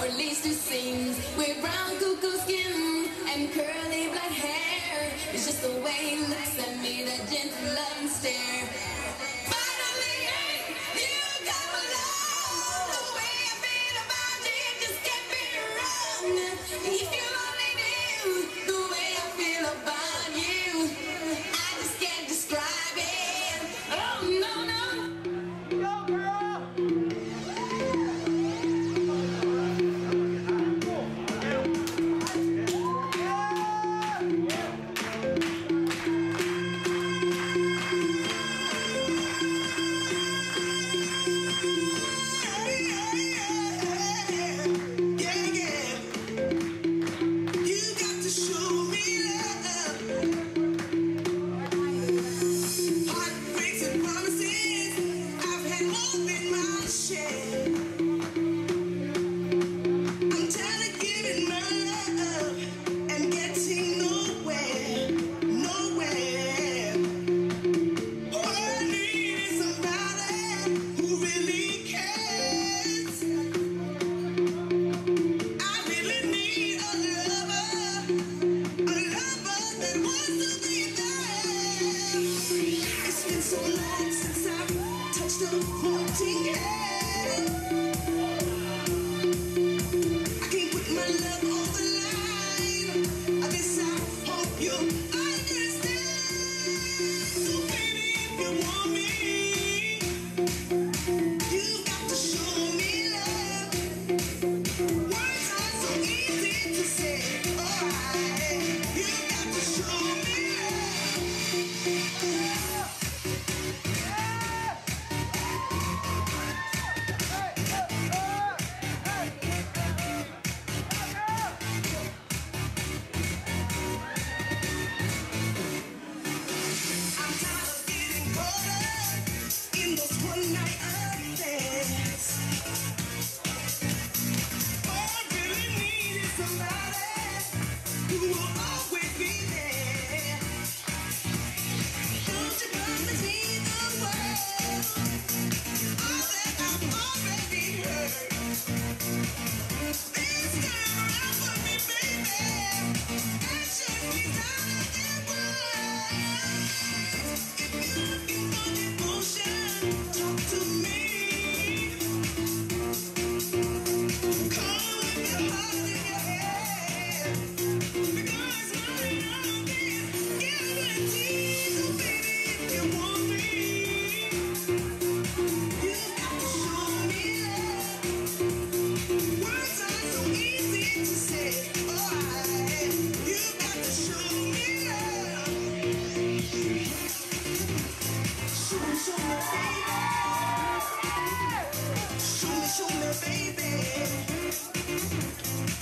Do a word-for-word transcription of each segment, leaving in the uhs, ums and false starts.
or at least it seems. With brown cuckoo skin and curly black hair, it's just the way he looks at me, that gentle loving stare. Finally, you got my love. The way I feel about you just can't be wrong. If you only knew the way I feel about you, I just can't describe it. Oh no, no. Go girl.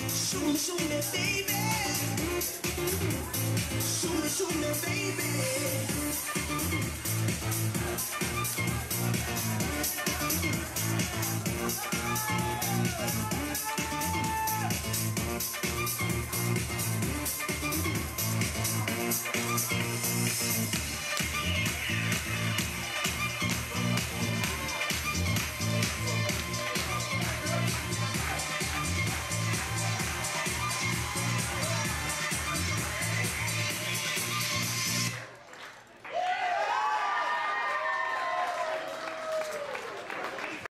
Show me, show me, baby. Show me, show me, baby.